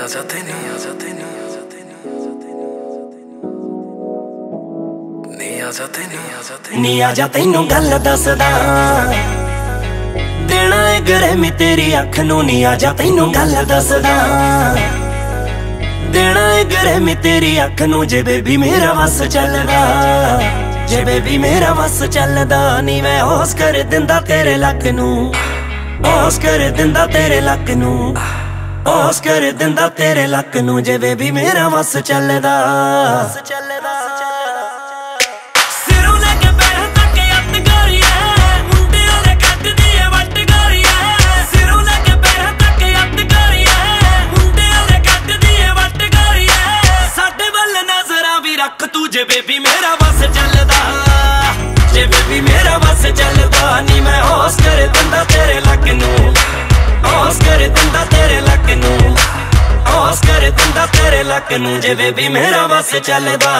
जाते नहीं आ जाते नहीं आ जाते नहीं आ जाते नहीं आ जाते नहीं आ जाते नू गल दसदा देना है गरमी तेरी अख नू नहीं आ जाते नू गल दसदा देना है गरमी तेरी अख नू जे बेबी मेरा वस चलदा जे बेबी मेरा वस चलदा नी मैं होश कर दिंदा तेरे लक नू होश कर दिंदा तेरे लक नू होश कर दिंदा तेरे लक नू जे बेबी मेरा वस चलदा सिरों लेके पैर तक अत गोरी है मुंडे ओदे कट दी है वट गोरी है सिरों लेके पैर तक अत गोरी है मुंडे ओदे कट दी है वट गोरी है साडे वल नजरां भी रख तू जे बेबी मेरा वस चलदा जे बेबी मेरा वस चलदा नी मैं होश कर दिंदा तेरे लक नू होश कर दिंदा तेरे लक नू होश कर दिंदा तेरे लक नू जे बेबी मेरा वस चलदा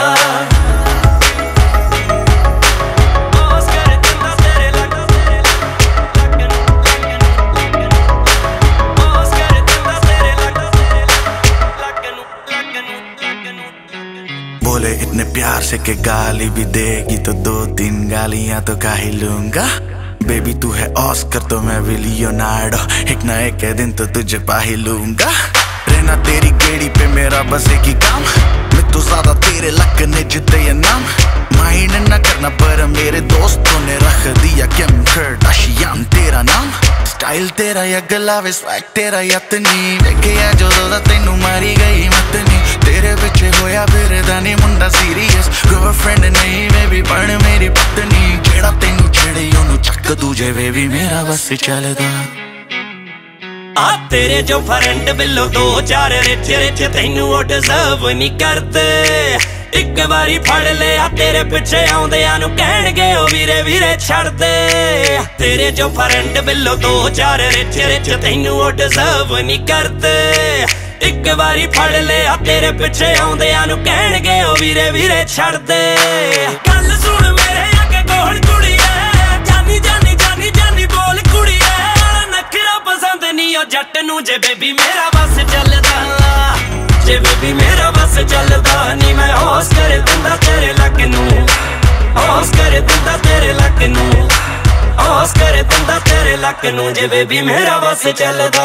बोले इतने प्यार से के गाली भी देगी तो 2-3 गालियां तो खा ही लूंगा बेबी तू है ऑस्कर तो मैं भी लियोनार्डो एक ना एक दिन तो तुझे पा ही लूंगा रहना तेरी गेड़ी पे मेरा बस एक ही काम मैं तो ज्यादा तेरे लक ने जीते ये नाम माइंड ना करना पर मेरे दोस्तों ने रख दिया किम कार्दाशियन तेरा नाम स्टाइल तेरा या गलावे स्वैग तेरा यतनी देखे या जो दा तेनू मारी गई मतनी तेरे पिछे होया फिरदा नी मुंडा सीरियस गर्लफ्रेंड नहीं बेबी पण मेरी पत्नी जेड़ा तेनू छेड़े ओनू चक दूजे बेबी मेरा बस चलदा आ तेरे जो फ्रेंड बिलो 2-4 रिच रिच तेनू वो डिजर्व नहीं करते एक बारी फड़ लिया तेरे पिछे आउंदियां नू कहणगे ओ वीरे वीरे छड़ दे तेरे जो फ्रेंड बिलो 2-4 रिच रिच तेनू वो डिजर्व नहीं करते एक बारी फड़ लिया तेरे पिछे आउंदियां नू कहणगे ओ वीरे वीरे छड़ दे गल सुन मेरे अगे कोल कुड़िए जानी जानी जानी जानी बोल कुड़िए नखरा पसंद नहीं ओ जट नू जे बेबी मेरा बस चलदा जे बेबी मेरा बस चलदा नी मैं होश कर दिंदा तेरे लक नू होश कर दिंदा तेरे लक नू होश कर दिंदा तेरे लक नू जे बेबी मेरा बस चलदा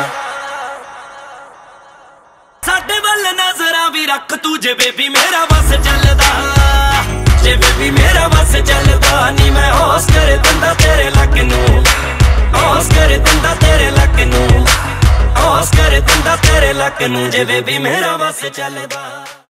साडे वल नजरां भी रख तू जे बेबी मेरा बस चलदा जे बेबी मेरा बस चलदा नी मैं होश कर दिंदा तेरे लक नू होश कर दिंदा तेरे लक नू होश कर दिंदा तेरे लक नू जे बेबी मेरा बस चलदा।